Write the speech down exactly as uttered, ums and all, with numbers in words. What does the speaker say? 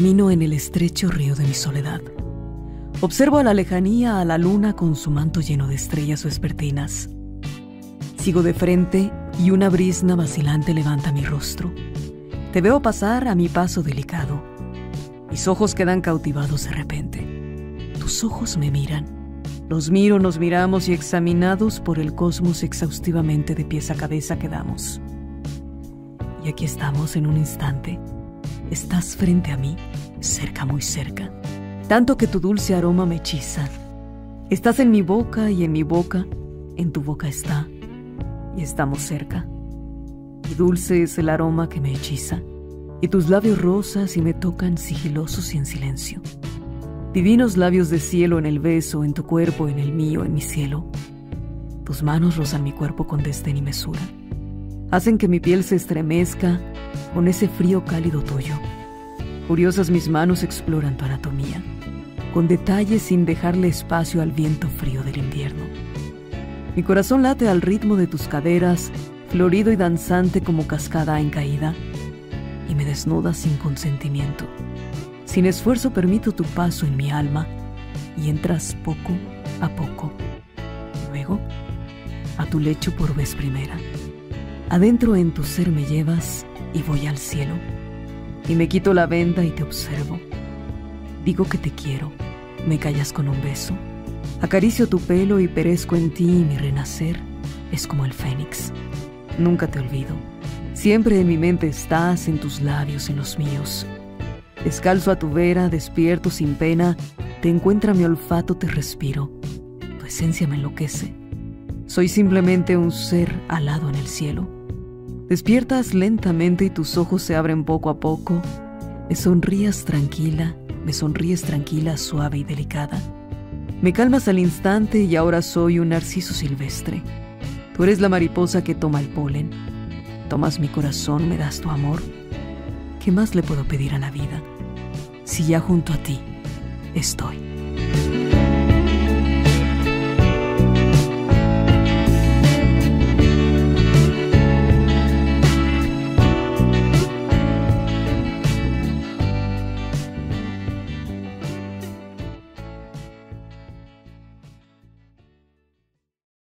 Camino en el estrecho río de mi soledad. Observo a la lejanía a la luna con su manto lleno de estrellas vespertinas. Sigo de frente y una brisna vacilante levanta mi rostro. Te veo pasar a mi paso delicado. Mis ojos quedan cautivados de repente. Tus ojos me miran. Los miro, nos miramos y examinados por el cosmos exhaustivamente de pies a cabeza quedamos. Y aquí estamos en un instante. Estás frente a mí, cerca, muy cerca, tanto que tu dulce aroma me hechiza. Estás en mi boca y en mi boca, en tu boca está, y estamos cerca. Y dulce es el aroma que me hechiza, y tus labios rosas y me tocan sigilosos y en silencio. Divinos labios de cielo en el beso, en tu cuerpo, en el mío, en mi cielo. Tus manos rozan mi cuerpo con desdén y mesura. Hacen que mi piel se estremezca con ese frío cálido tuyo. Curiosas mis manos exploran tu anatomía, con detalle sin dejarle espacio al viento frío del invierno. Mi corazón late al ritmo de tus caderas, florido y danzante como cascada en caída, y me desnudas sin consentimiento. Sin esfuerzo permito tu paso en mi alma, y entras poco a poco. Luego, a tu lecho por vez primera. Adentro en tu ser me llevas y voy al cielo, y me quito la venda y te observo. Digo que te quiero, me callas con un beso. Acaricio tu pelo y perezco en ti y mi renacer es como el fénix. Nunca te olvido, siempre en mi mente estás, en tus labios, en los míos. Descalzo a tu vera, despierto sin pena, te encuentra mi olfato, te respiro. Tu esencia me enloquece. Soy simplemente un ser alado en el cielo. Despiertas lentamente y tus ojos se abren poco a poco. Me sonríes tranquila, me sonríes tranquila, suave y delicada. Me calmas al instante y ahora soy un narciso silvestre. Tú eres la mariposa que toma el polen. Tomas mi corazón, me das tu amor. ¿Qué más le puedo pedir a la vida? Si ya junto a ti estoy.